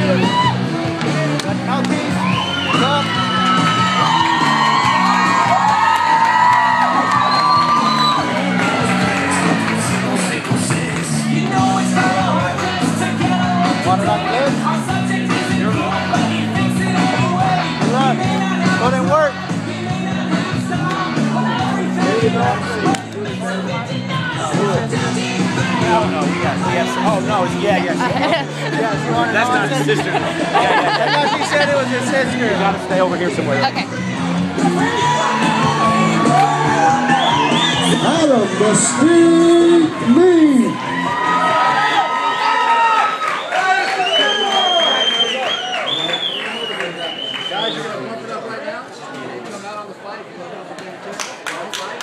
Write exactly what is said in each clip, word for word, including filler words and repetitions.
Mouthpiece. Up. Want it on the lid? Run. Go and work. No, no, we got, we have some. Oh, no, it's, yeah, yeah. Yeah, she wanted That's not his sister. Yeah, yeah. That's how she said it was his sister. You gotta stay over here somewhere. Okay. Adam, the Steve Mink. Guys, you're gonna pump it up right now. Come out on the fight. If you look up again, too. Don't fight.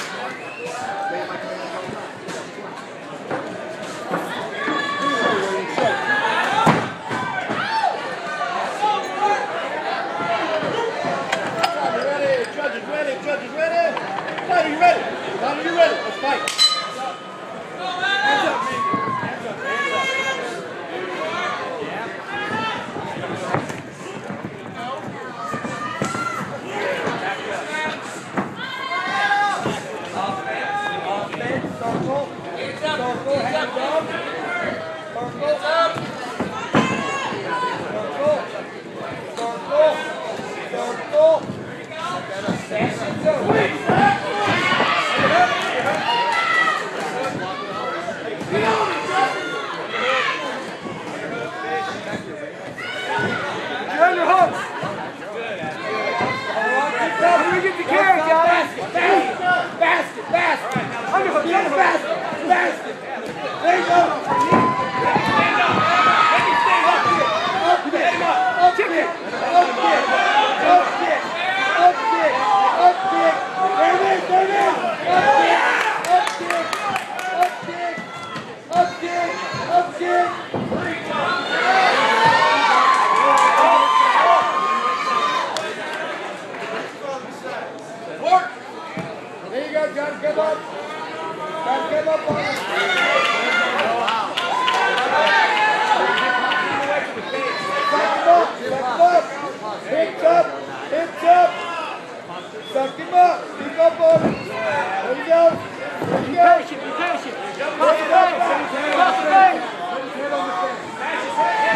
Judges ready, judges ready. Fighter, you ready? Fighter, you ready? Let's fight. Hands up, Mink. Hands up, hands up. Circle. Circle, hands up. Circle. Circle. Circle. There you go, John. Give up. John, give up on it. Pick up. Pick up. Suck him up. Pick up on it. There you go. There you go. Be patient. Be patient. Cross the face. Cross the face. Put his head on the face. Smash his head.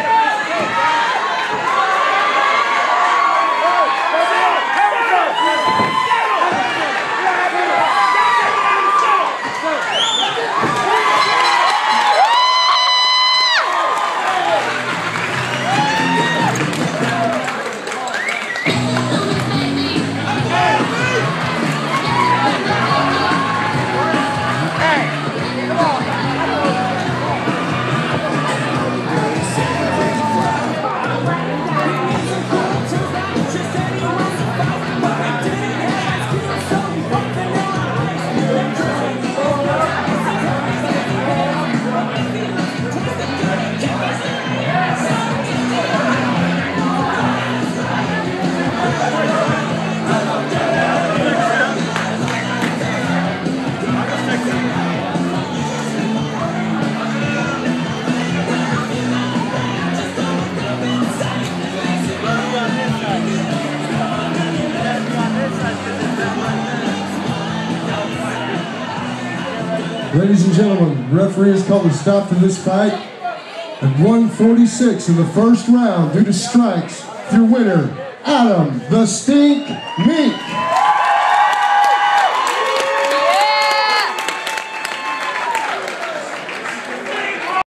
Ladies and gentlemen, the referee has called a stop to this fight at one forty-six in the first round due to strikes. Your winner, Adam the Stink Mink.